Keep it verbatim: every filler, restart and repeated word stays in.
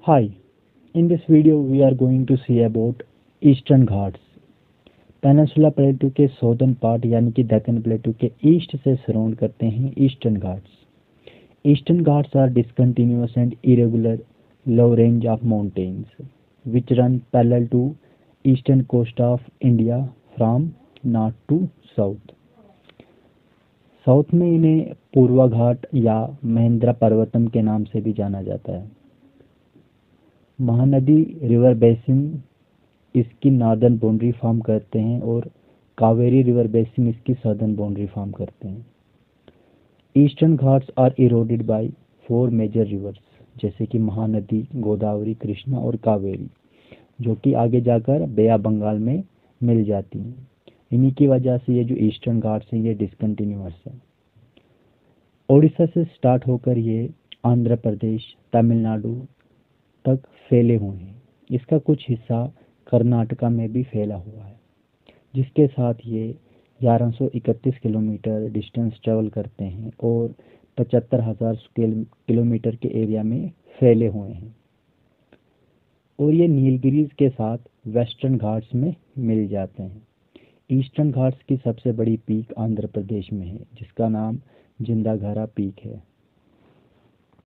Hi, in this video we are going to see about Eastern Ghats. Peninsula plateau के southern part यानी कि दक्कन प्लेटू के east से surround करते हैं Eastern Ghats. Eastern Ghats are discontinuous and irregular low range of mountains which run parallel to eastern coast of India from north to south. South में इन्हें पूर्वा घाट या महेंद्रा पर्वतम के नाम से भी जाना जाता है। महानदी रिवर बेसिन इसकी नॉर्दर्न बाउंड्री फॉर्म करते हैं और कावेरी रिवर बेसिन इसकी सदर्न बाउंड्री फॉर्म करते हैं। Eastern Ghats are eroded by four major rivers जैसे कि महानदी, गोदावरी, कृष्णा और कावेरी, जो कि आगे जाकर बे ऑफ बंगाल में मिल जाती हैं। इन्हीं की वजह से ये जो ईस्टर्न घाट्स हैं ये डिसकंटिन्यूअस है। ओडिशा से स्टार्ट होकर ये आंध्र प्रदेश, तमिलनाडु तक फैले हुए हैं। इसका कुछ हिस्सा कर्नाटका में भी फैला हुआ है, जिसके साथ ये ग्यारह सौ इकतीस किलोमीटर डिस्टेंस ट्रेवल करते हैं और पचहत्तर हज़ार किलोमीटर के एरिया में फैले हुए हैं। और ये नीलगिरीज के साथ वेस्टर्न घाट्स में मिल जाते हैं। ईस्टर्न घाट्स की सबसे बड़ी पीक आंध्र प्रदेश में है, जिसका नाम जिंदाघारा पीक है।